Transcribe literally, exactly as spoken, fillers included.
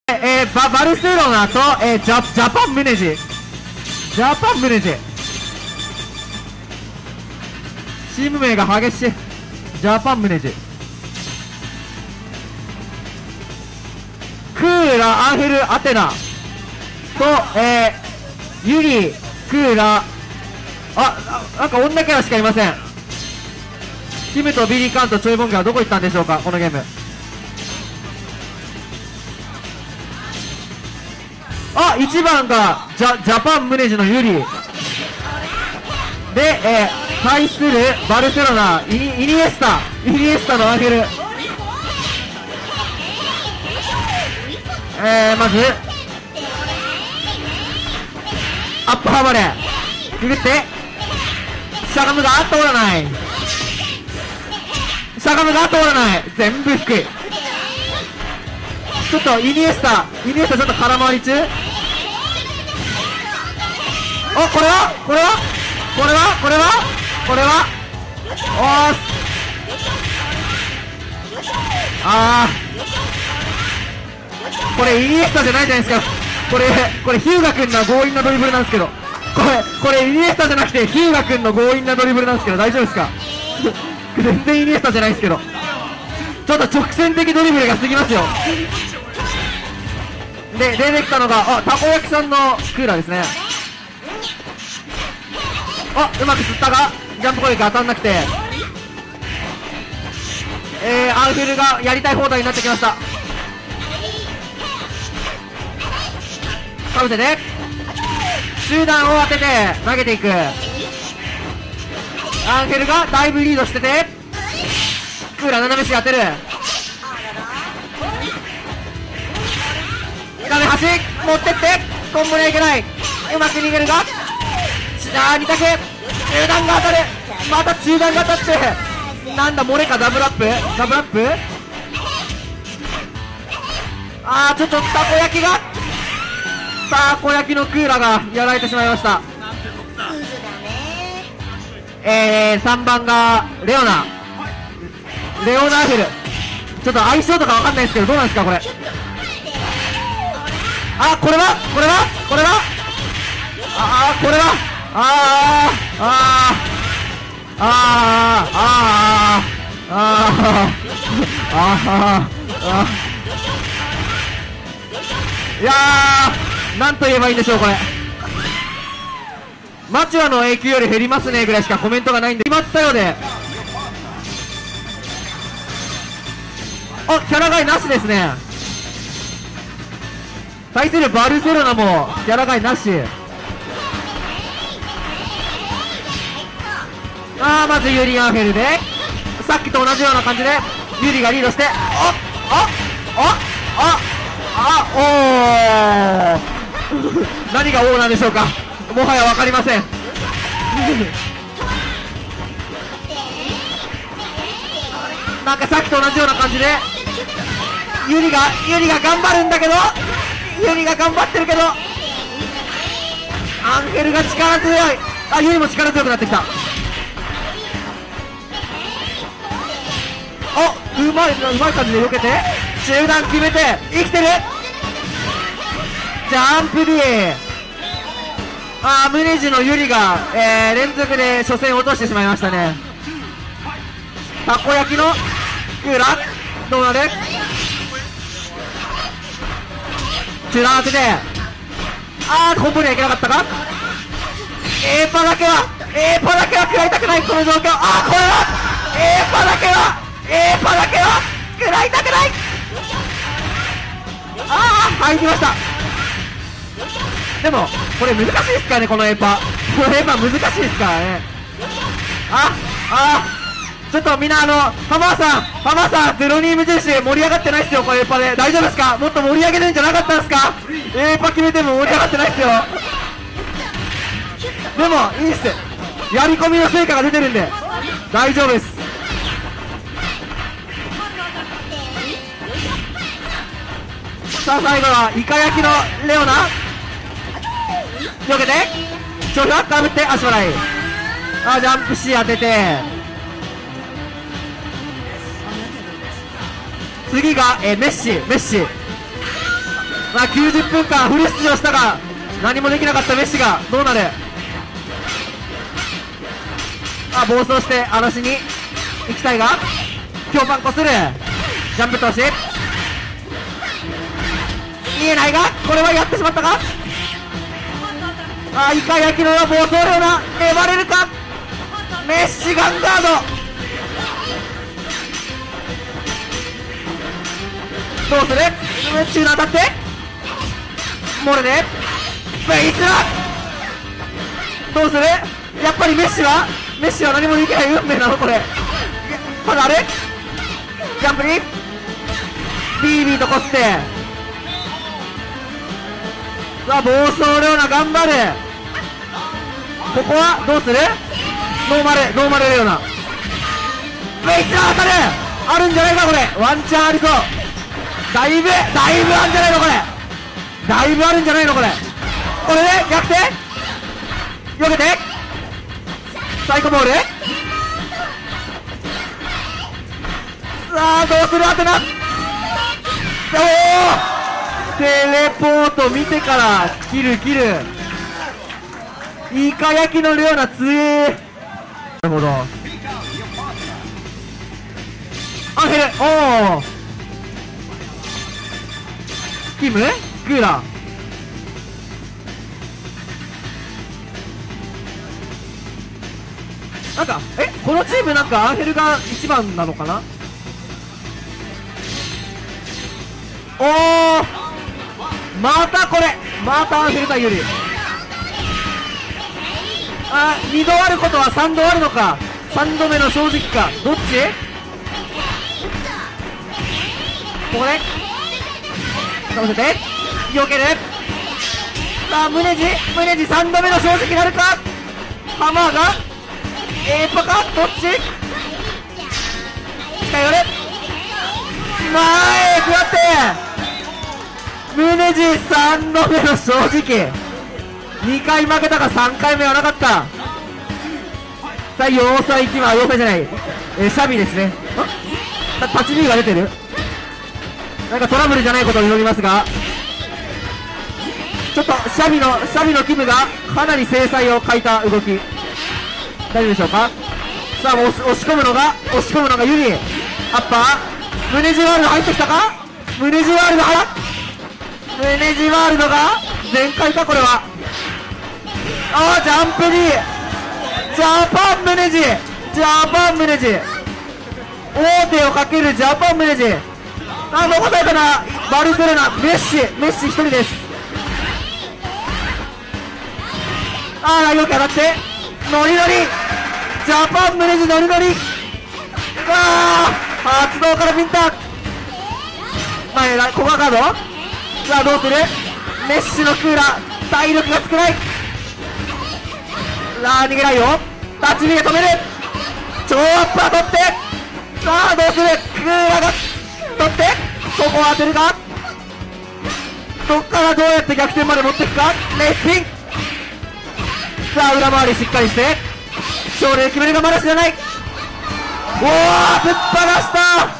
えー、ババルセロナと、えー、ジャジャパンムネジジャパンムネジチーム名が激しい。ジャパンムネジクーラアンヘルアテナと、えー、ユリクーラあなんか女キャラしかいません。キムとビリーカンとチョイボンゲはどこ行ったんでしょうか、このゲーム。あ、いちばんがジャジャパンムネジのユリで、えー、対するバルセロナイニ、イニエスタイニエスタのアンヘル、えー、まずアップハーバレーくぐってしゃがむが通らない、しゃがむが通らない、全部低い。ちょっとイニエスタイニエスタちょっと空回り中。お、これはこれはこれはこれはこれはおーすあーこれイニエスタじゃないじゃないですか。これこれヒューガ君の強引なドリブルなんですけど、これこれイニエスタじゃなくてヒューガ君の強引なドリブルなんですけど、大丈夫ですか全然イニエスタじゃないですけど、ちょっと直線的ドリブルが過ぎますよ。で出てきたのがあたこ焼きさんのクーラーですね。あ、うまく釣ったがジャンプ攻撃当たんなくて、えー、アンフェルがやりたい放題になってきました。かぶせて中段を当てて投げていく。アンフェルがだいぶリードしててクーラー斜めし当てる。ダメ端持ってってコンボにはいけない、うまく逃げるがあーに択中段が当たる、また中段が当たってなんだ漏れかダブルアップダブルアップあーちょっとたこ焼きがたこ焼きのクーラーがやられてしまいました。えー、さんばんがレオナレオナーフェル、ちょっと相性とかわかんないですけどどうなんですかこれ。あ、これはこれはこれはあーこれはあーあーあーあーあーあーあーいやーなんと言えばいいんでしょうこれ。マチュアの永久より減りますねぐらいしかコメントがないんで決まったようで、あキャラ替えなしですね。対するバルセロナもキャラ替えなし。あーまずユリ・アンフェルでさっきと同じような感じでユリがリードして、あああああおー何が王なんでしょうか、もはや分かりませんなんかさっきと同じような感じでユリがユリが頑張るんだけどユリが頑張ってるけどアンフェルが力強い。あユリも力強くなってきた。おうまいうまい感じで避けて中段決めて生きてるジャンプリーあームネジのユリが、えー、連続で初戦落としてしまいましたね。たこ焼きのクーラーどうなる中段当ててあーコンボにはいけなかったか。エーパだけはエーパだけは食らいたくないこの状況。あーこれはエーパだけはエーパだけは食らいたくない。ああ入りました。でもこれ難しいですからねこのエーパこのエーパ難しいですからね。ああちょっとみんなあのハマーさんハマーさんゼロに無印盛り上がってないっすよこのエーパで。大丈夫ですか、もっと盛り上げるんじゃなかったんですか。エーパ決めても盛り上がってないっすよ。でもいいっす、やり込みの成果が出てるんで大丈夫です。さあ最後はイカ焼きのレオナ避けて長飛かぶって足払いあジャンプ C 当てて次が、えー、メッシメッシまあきゅうじゅっぷんかんフル出場したが何もできなかったメッシがどうなる。あ、暴走して嵐に行きたいが強パンこするジャンプ投資見えないがこれはやってしまったか。あ、イカ焼きの暴走量な粘れるか。メッシガンガードどうする。中段当たってモレでフェイスラどうする。やっぱりメッシはメッシは何もできない運命なのこれ。まだあれジャンプにビービーとこってさあ暴走量な頑張る。ここはどうする。ノーマルノーマルレオナフェイスラー当たるあるんじゃないかこれ。ワンチャンありそう。だいぶだいぶあるんじゃないのこれ。だいぶあるんじゃないのこれ。これで逆転避けてサイコボールさあどうするアテナ。おおテレポート見てから切る切る。イカ焼きのような強え。なるほどアンヘルおおキムクーラーなんかえこのチームなんかアンヘルが一番なのかな。おおまたこれまたアンヘルが有利。あにどあることはさんどあるのか。さんどめの正直かどっち。ここで倒せて避ける。さあ胸地胸地さんどめの正直なるか。ハマーがエーパかどっち。近寄る前食らって胸地さんどめの正直にかい負けたがさんかいめはなかった。さあ要塞行きま要塞じゃない、えー、シャビですね。あ立ち見が出てる。なんかトラブルじゃないことを祈りますがちょっとシャビのシャビのキムがかなり制裁を欠いた動き大丈夫でしょうか。さあもう押し込むのが押し込むのがユリアッパー胸地ワールド入ってきたか。胸地ワールドは胸地ワールドが全開かこれは。ああジャンプにジャパン胸地ジャパン胸地王手をかけるジャパン胸地。あ残されたなバルセロナメッシメッシ一人です。ああよく当たってノリノリジャパン胸地ノリノリ。ああ発動からピンタ前コバカード。さあどうする。メッシのクーラー体力が少ない。さあ逃げないよ立ち逃げ止める超アッパー取ってさあどうする。クーラーが取ってここを当てるか。どっからどうやって逆転まで持っていくか。レッピンさあ裏回りしっかりして勝利で決めるがまだ知らない。おおぶっ放した